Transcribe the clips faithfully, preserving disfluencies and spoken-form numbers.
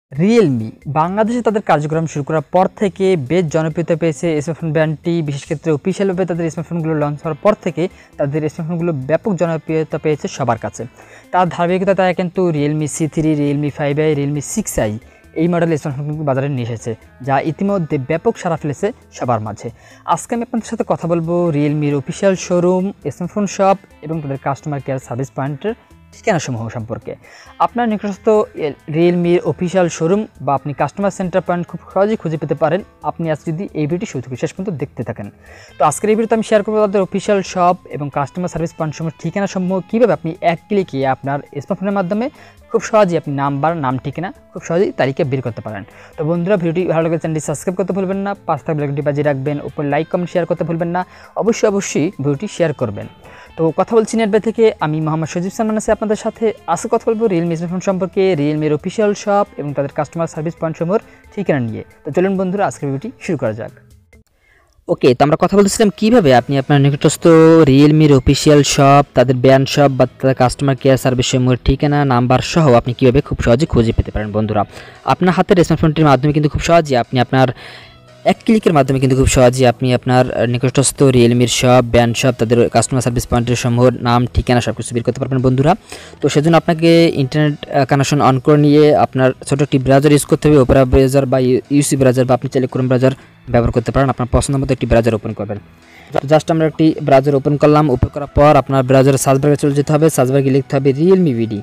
Realme বাংলাদেশে তাদের কার্যক্রম শুরু করার পর থেকে বেশ জনপ্রিয়তা পেয়েছে স্মার্টফোন ব্র্যান্ডটি। বিশেষ ক্ষেত্রে অফিসিয়ালভাবে তাদের স্মার্টফোনগুলো লঞ্চ হওয়ার পর থেকে তাদের স্মার্টফোনগুলো ব্যাপক জনপ্রিয়তা পেয়েছে সবার কাছে। তার ধারাবাহিকতায় কিন্তু Realme C three, Realme five I, Realme six I এই মডেলের স্মার্টফোনগুলো বাজারে নিয়ে এসেছে, যা ইতিমধ্যে ব্যাপক সাড়া ফেলেছে সবার মাঝে। আজকে আমি আপনাদের সাথে কথা বলবো রিয়েলমির অফিসিয়াল শোরুম, স্মার্টফোন শপ এবং তাদের কাস্টমার কেয়ার সার্ভিস পয়েন্টের ঠিকানাসমূহ সম্পর্কে। আপনার নিকটস্থ রিয়েলমির অফিসিয়াল শোরুম বা আপনি কাস্টমার সেন্টার পয়েন্ট খুব সহজেই খুঁজে পেতে পারেন আপনি আজ যদি এই ভিডিওটি শুরু থেকে শেষ পর্যন্ত দেখতে থাকেন। তো আজকের এই ভিডিওতে আমি শেয়ার করবো তাদের অফিসিয়াল শপ এবং কাস্টমার সার্ভিস পয়েন্টসমূহ ঠিকানাসমূহ কীভাবে আপনি এক ক্লিকে আপনার স্মার্টফোনের মাধ্যমে খুব সহজেই আপনি নাম্বার, নাম, ঠিকানা খুব সহজেই তালিকা বের করতে পারেন। তো বন্ধুরা, ভিডিওটি ভালো লাগলে চ্যানেলটি সাবস্ক্রাইব করতে ভুলবেন না, পাঁচ থাকা বেলটি বাজিয়ে রাখবেন, উপর লাইক কমেন্ট শেয়ার করতে ভুলবেন না, অবশ্যই অবশ্যই ভিডিওটি শেয়ার করবেন। তো কথা বলছি নেটবে থেকে আমি মোহাম্মদ সজীব সালমান আছি আপনাদের সাথে। আজকে কথা বলবো রিয়েলমি স্মার্টফোন সম্পর্কে, রিয়েলমির অফিসিয়াল শপ এবং তাদের কাস্টমার সার্ভিস পয়েন্টসমূহের ঠিকানা নিয়ে। তো চলুন বন্ধুরা, আজকের ভিডিওটি শুরু করা যাক। ওকে, তো আমরা কথা বলছিলাম কীভাবে আপনি আপনার নিকটস্থ রিয়েলমির অফিসিয়াল শপ, তাদের ব্র্যান্ড শপ বা তাদের কাস্টমার কেয়ার সার্ভিস সমূহের ঠিকানা, নাম্বার সহ আপনি কীভাবে খুব সহজে খুঁজে পেতে পারেন। বন্ধুরা, আপনার হাতের স্মার্টফোনটির মাধ্যমে কিন্তু খুব সহজেই আপনি আপনার এক ক্লিকের মাধ্যমে কিন্তু খুব সহজেই আপনি আপনার নিকটস্থ রিয়েলমির শপ, ব্র্যান্ড শপ, তাদের কাস্টমার সার্ভিস পয়েন্টের সমূহের নাম, ঠিকানা সব কিছু বের করতে পারবেন। বন্ধুরা, তো সেজন্য আপনাকে ইন্টারনেট কানেকশন অন করে নিয়ে আপনার ছোটো একটি ব্রাউজার ইউজ করতে হবে, ওপেরা ব্রাউজার বা ইউসি ব্রাউজার বা আপনি চাইলে ক্রোম ব্রাউজার ব্যবহার করতে পারেন। আপনার পছন্দ মতো একটি ব্রাউজার ওপেন করবেন। জাস্ট আমরা একটি ব্রাউজার ওপেন করলাম। ওপেন করার পর আপনার ব্রাউজারের সার্চ বারে চলে যেতে হবে। সার্চ বারে লিখতে হবে রিয়েলমি বিডি।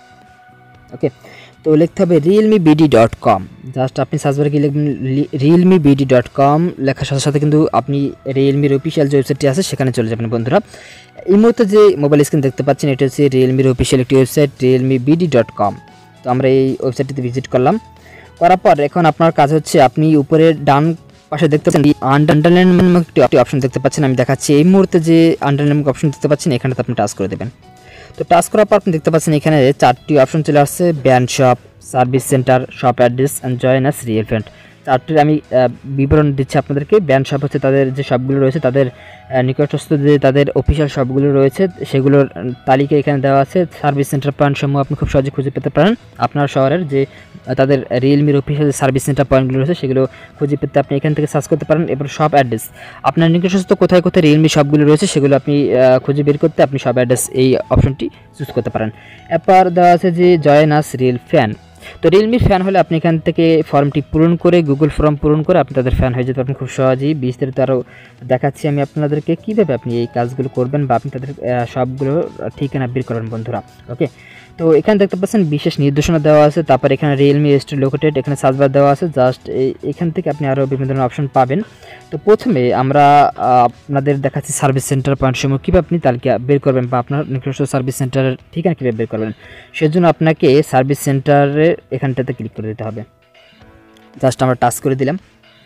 ওকে, তো লিখতে হবে Realme BD dot com. Just আপনি সার্চ বারে গিয়ে লিখবেন রিয়েলমি বিডি ডট কম। লেখার সাথে সাথে কিন্তু আপনি রিয়েলমির অফিসিয়াল যে ওয়েবসাইটটি আছে সেখানে চলে যাবেন। বন্ধুরা, এই মুহূর্তে যে মোবাইল স্ক্রিন দেখতে পাচ্ছেন এটা হচ্ছে রিয়েলমির অফিসিয়াল একটি website Realme BD dot com. তো আমরা এই ওয়েবসাইটটিতে ভিজিট করলাম। করার পর এখন আপনার কাজ হচ্ছে আপনি উপরে ডান পাশে দেখতে পাচ্ছেন আন্ডারলাইন একটি অপশন দেখতে পাচ্ছেন। আমি দেখাচ্ছি এই মুহূর্তে যে আন্ডারলাইন অপশন দেখতে পাচ্ছেন এখানেতে আপনি টাচ করে দেবেন। তো টাচ করার পর আপনি দেখতে পাচ্ছেন এখানে চারটি অপশন চলে আসছে, brand shop, service centre, shop address and join us real friend. চারটির আমি বিবরণ দিচ্ছি আপনাদেরকে। ব্র্যান্ড শপ হচ্ছে তাদের যে শপগুলো রয়েছে, তাদের নিকটস্থ যে তাদের অফিসিয়াল শপগুলো রয়েছে সেগুলোর তালিকা এখানে দেওয়া আছে। সার্ভিস সেন্টার পয়েন্টসমূহ আপনি খুব সহজে খুঁজে পেতে পারেন। আপনার শহরের যে তাদের রিয়েলমির অফিসিয়াল সার্ভিস সেন্টার পয়েন্টগুলো রয়েছে সেগুলো খুঁজে পেতে আপনি এখান থেকে সার্চ করতে পারেন। এবার শপ অ্যাড্রেস, আপনার নিকটস্থ কোথায় কোথায় রিয়েলমি শপগুলো রয়েছে সেগুলো আপনি খুঁজে বের করতে আপনি শপ অ্যাড্রেস এই অপশনটি চুজ করতে পারেন। এরপর দেওয়া আছে যে জয়েন আস রিয়েল ফ্যান। তো রিয়েলমির ফ্যান হলে আপনি এখান থেকে ফর্মটি পূরণ করে, গুগল ফর্ম পূরণ করে আপনি তাদের ফ্যান হয়ে যেতে পারবেন খুব সহজেই। বিস্তারিত আরও দেখাচ্ছি আমি আপনাদেরকে কীভাবে আপনি এই কাজগুলো করবেন বা আপনি তাদের সবগুলো ঠিকানা বের করবেন। বন্ধুরা, ওকে, তো এখানে দেখতে পাচ্ছেন বিশেষ নির্দেশনা দেওয়া আছে। তারপর এখানে রিয়েলমি স্টোর লোকেটেড, এখানে সার্চবার দেওয়া আছে। জাস্ট এখান থেকে আপনি আরও বিভিন্ন ধরনের অপশন পাবেন। তো প্রথমে আমরা আপনাদের দেখাচ্ছি সার্ভিস সেন্টার পয়েন্ট সমূহ কীভাবে আপনি তালিকা বের করবেন বা আপনার নিকটস্থ সার্ভিস সেন্টারের ঠিকানা কীভাবে বের করবেন। সেজন্য আপনাকে সার্ভিস সেন্টারের এখানটাতে ক্লিক করে দিতে হবে। জাস্ট আমরা টাচ করে দিলাম।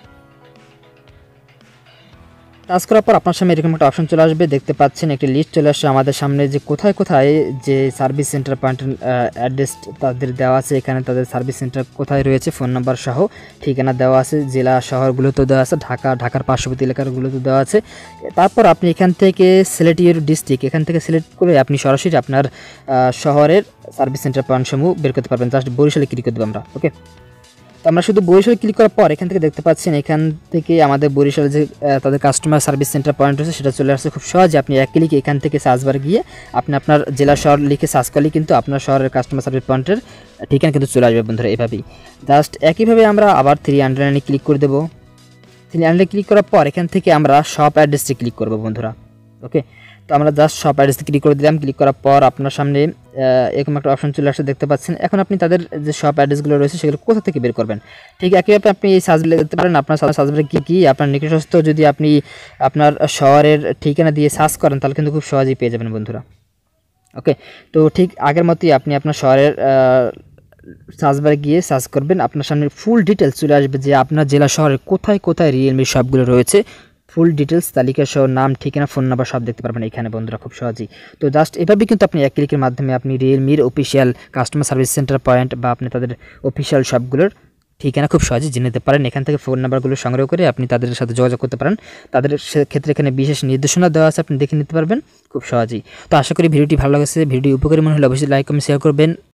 টাচ করার পর আপনার সামনে এরকম একটা অপশন চলে আসবে। দেখতে পাচ্ছেন একটি লিস্ট চলে আসছে আমাদের সামনে যে কোথায় কোথায় যে সার্ভিস সেন্টার পয়েন্টের অ্যাড্রেস তাদের দেওয়া আছে। এখানে তাদের সার্ভিস সেন্টার কোথায় রয়েছে ফোন নাম্বার সহ ঠিকানা দেওয়া আছে। জেলা শহরগুলোতেও দেওয়া আছে, ঢাকা, ঢাকার পার্শ্ববর্তী এলাকাগুলোতেও দেওয়া আছে। তারপর আপনি এখান থেকে সিলেক্ট ইউর ডিস্ট্রিক্ট, এখান থেকে সিলেক্ট করে আপনি সরাসরি আপনার শহরের সার্ভিস সেন্টার পয়েন্টসমূহ বের করতে পারবেন। জাস্ট বরিশালে ক্লিক করে দেবো আমরা। ওকে, তো আমরা শুধু বরিশাল ক্লিক করার পর এখান থেকে দেখতে পাচ্ছেন এখান থেকে আমাদের বরিশাল যে তাদের কাস্টমার সার্ভিস সেন্টার পয়েন্ট রয়েছে সেটা চলে আসছে খুব সহজে। আপনি এক ক্লিকে এখান থেকে সার্চবার গিয়ে আপনি আপনার জেলা শহর লিখে সার্চ করলে কিন্তু আপনার শহরের কাস্টমার সার্ভিস পয়েন্টের ঠিকানা কিন্তু চলে আসবে। বন্ধুরা, এভাবেই জাস্ট একইভাবে আমরা আবার থ্রি আন্ডারলাইনে ক্লিক করে দেবো। থ্রি আন্ডারলাইনে ক্লিক করার পর এখান থেকে আমরা শপ অ্যাড্রেসটি ক্লিক করবো। বন্ধুরা, ওকে, তো আমরা জাস্ট শপ অ্যাড্রেসে ক্লিক করে দিলাম। ক্লিক করার পর আপনার সামনে এরকম একটা অপশন চলে আসছে দেখতে পাচ্ছেন। এখন আপনি তাদের যে শপ অ্যাড্রেসগুলো রয়েছে সেগুলো কোথা থেকে বের করবেন। ঠিক একইভাবে আপনি এই সার্চবারে দেখতে পারেন আপনার সার্চবারে কী কী আপনার নিকটস্থ যদি আপনি আপনার শহরের ঠিকানা দিয়ে সার্চ করেন তাহলে কিন্তু খুব সহজেই পেয়ে যাবেন। বন্ধুরা, ওকে, তো ঠিক আগের মতোই আপনি আপনার শহরের সার্চবারে গিয়ে সার্চ করবেন। আপনার সামনে ফুল ডিটেলস চলে আসবে যে আপনার জেলা শহরের কোথায় কোথায় রিয়েলমি শপগুলো রয়েছে। ফুল ডিটেলস তালিকা সহ নাম, ঠিকানা, ফোন নাম্বার সব দেখতে পারবেন এখানে। বন্ধুরা, খুব সহজেই। তো জাস্ট এভাবেই কিন্তু আপনি এক ক্লিকের মাধ্যমে আপনি রিয়েলমির official customer service centre point বা আপনি তাদের অফিসিয়াল শপগুলোর ঠিকানা খুব সহজেই জেনে নিতে পারেন। এখান থেকে ফোন নাম্বারগুলো সংগ্রহ করে আপনি তাদের সাথে যোগাযোগ করতে পারেন। তাদের ক্ষেত্রে এখানে বিশেষ নির্দেশনা দেওয়া আছে, আপনি দেখে নিতে পারবেন খুব সহজেই। তো আশা করি ভিডিওটি ভালো লাগছে। ভিডিও উপকারী মনে হলে অবশ্যই লাইক কমেন্ট শেয়ার করবেন।